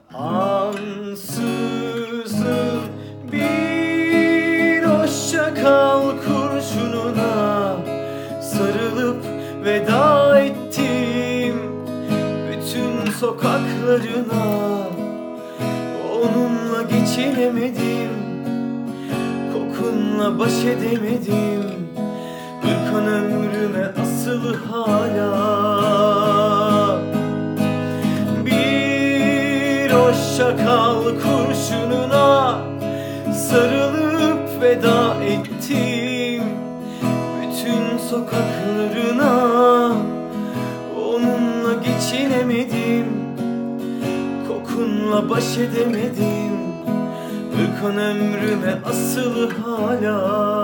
Ansızın bir hoşça kal kurşununa sarılıp veda ettim bütün sokaklarına. Onunla geçinemedim, kokunla baş edemedim. Irkan ömrüme asılı hala. Bir hoşça kal kurşununa sarılıp veda ettim bütün sokaklarına. Onunla geçinemedim, kokunla baş edemedim. Irkan ömrüme asılı hala.